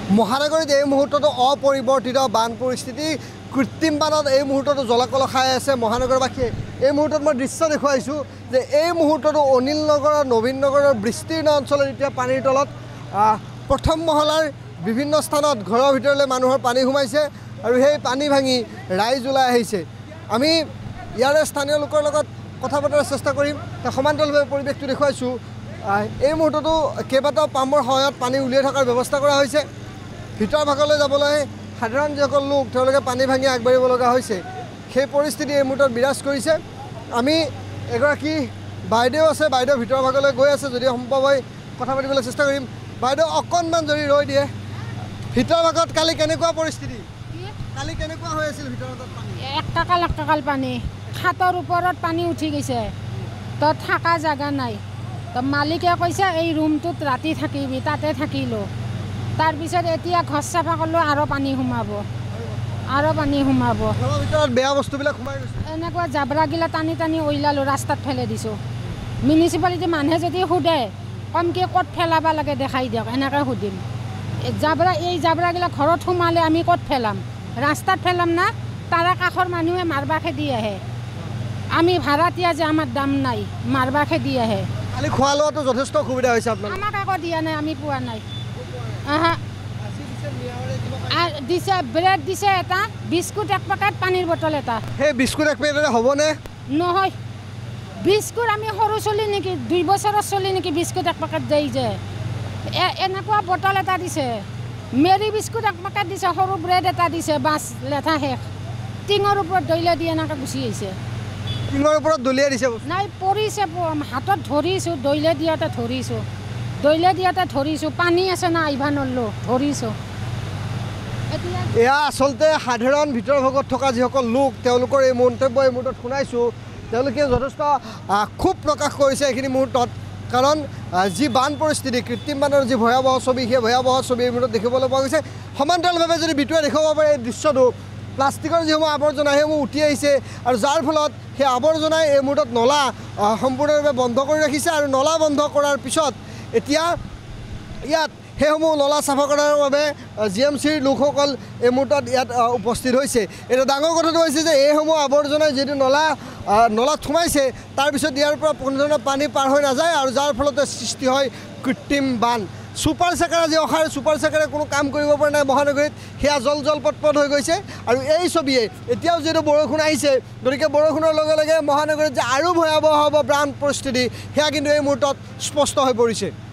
মহানগৰীত এই মুহূৰ্তটো অপৰিৱৰ্তিত বান পৰিস্থিতি কৃত্ৰিম বানত এই মুহূৰ্তটো জলাকল খাই আছে মহানগৰবাসীয়ে এই মুহূৰ্তত মই দৃশ্য দেখুৱাইছোঁ যে এই মুহূৰ্তটো অনিল নগৰৰ নবীন নগৰৰ বিস্তীৰ্ণ অঞ্চলত এতিয়া পানীৰ তলত প্ৰথম মহলাৰ বিভিন্ন স্থানত ঘৰৰ ভিতৰলৈ মানুহৰ পানী সোমাইছে আৰু সেই পানী ভাঙি ৰাইজ ওলাই আহিছে আমি ইয়াৰে স্থানীয় লোকৰ লগত কথা পতাৰ চেষ্টা কৰিম সমান্তৰালভাৱে পৰিৱেশটো দেখুৱাইছোঁ এই মুহূৰ্তটো কেইবাটাও পাম্পৰ সহায়ত পানী উলিয়াই থকাৰ ব্যৱস্থা কৰা হৈছে ভিতৰ ভাগলৈ যাবলৈ সাধাৰণ যিসকল লোক তেওঁলোকে পানী ভাঙি আগবাঢ়িব লগা হৈছে সেই পৰিস্থিতি এই মুহূৰ্তত বিৰাজ কৰিছে আমি এগৰাকী বাইদেউ আছে বাইদেউ ভিতৰ ভাগলৈ গৈ আছে যদি সম্ভৱ হয় কথা পাতিবলৈ চেষ্টা কৰিম বাইদেউ অকণমান যদি ৰৈ দিয়ে ভিতৰ ভাগত কালি কেনেকুৱা পৰিস্থিতি কালি কেনেকুৱা হৈ আছিল ভিতৰ ভাগত পানী একটাকাল পানী খাটৰ ওপৰত পানী উঠি গৈছে তো থকা জাগা নাই তো মালিকে কৈছে এই ৰুমটোত ৰাতি থাকিবি তাতে থাকিলোঁ তাৰপিছত এতিয়া ঘৰ চাফা কৰিলোঁ আৰু পানী সোমাব ভিতৰত বেয়া বস্তুবিলাক সোমাই গৈছে এনেকুৱা জাবৰাগিলা টানি টানি ওলালোঁ ৰাস্তাত ফেলাই দিছোঁ মিউনিচিপালিটি মানুহে যদি সোধে কমকৈ ক'ত ফেলাব লাগে দেখাই দিয়ক এনেকৈ সুধিম এই জাবৰাগিলা ঘৰত সোমালে আমি ক'ত ফেলাম ৰাস্তাত ফেলাম না তাৰে কাষৰ মানুহে মাৰবা খেদি আহে আমি ভাড়াতীয়া যে আমাৰ দাম নাই মাৰবা খেদি আহে কালি খোৱা লোৱাটো যথেষ্ট অসুবিধা হৈছে আপোনাক আমাক আকৌ দিয়া নাই আমি পোৱা নাই দিছে ব্ৰেড দিছে এটা বিস্কুট এক পেকেট পানীৰ বটল এটা সেই বিস্কুট এক পেকেটে হ'বনে নহয় বিস্কুট আমি সৰু চলি নেকি 2 বছৰৰ চলি নেকি বিস্কুট এক পেকেট দেই যে এনেকুৱা বটল এটা দিছে মেৰি বিস্কুট এক পেকেট দিছে সৰু ব্ৰেড এটা দিছে বাছ লেঠা শেষ টিঙৰ ওপৰত দলিয়াই দি এনেকৈ গুচি আহিছে টিঙৰ ওপৰত দলিয়াই দিছে নাই পৰিছে হাতত ধৰিছোঁ দলিয়াই দিয়াতে ধৰিছোঁ পানী আছে না আহিব নল্লোঁ ধৰিছোঁ এয়া আচলতে সাধাৰণ ভিতৰ ভাগত থকা যিসকল লোক তেওঁলোকৰ এই মন্তব্য এই মুহূৰ্তত শুনাইছোঁ তেওঁলোকে যথেষ্ট ক্ষোভ প্ৰকাশ কৰিছে এইখিনি মুহূৰ্তত কাৰণ যি বান পৰিস্থিতি কৃত্ৰিম বানৰ যি ভয়াৱহ ছবি সেই ভয়াৱহ ছবি এই মুহূৰ্তত দেখিবলৈ পোৱা গৈছে সমান্তৰালভাৱে যদি বিটুৱে দেখুৱাব পাৰে এই দৃশ্যটো প্লাষ্টিকৰ যিসমূহ আৱৰ্জনা সেইসমূহ উঠি আহিছে আৰু যাৰ ফলত সেই আৱৰ্জনাই এই মুহূৰ্তত নলা সম্পূৰ্ণৰূপে বন্ধ কৰি ৰাখিছে আৰু নলা বন্ধ কৰাৰ পিছত এতিয়া ইয়াত সেইসমূহ নলা চাফা কৰাৰ বাবে GMCৰ লোকসকল এই মুহূৰ্তত ইয়াত উপস্থিত হৈছে এটা ডাঙৰ কথাটো হৈছে যে এইসমূহ আৱৰ্জনাই যিটো নলাত সোমাইছে তাৰপিছত ইয়াৰ পৰা কোনো ধৰণৰ পানী পাৰ হৈ নাযায় আৰু যাৰ ফলতে সৃষ্টি হয় কৃত্ৰিম বান ছুপাৰ চেকাৰ যি অহাৰ ছুপাৰ চেকাৰে কোনো কাম কৰিব পৰা নাই মহানগৰীত সেয়া জল পটপট হৈ গৈছে আৰু এই ছবিয়ে এতিয়াও যিহেতু বৰষুণ আহিছে গতিকে বৰষুণৰ লগে লগে মহানগৰীত যে আৰু ভয়াৱহ হ'ব বান পৰিস্থিতি সেয়া কিন্তু এই মুহূৰ্তত স্পষ্ট হৈ পৰিছে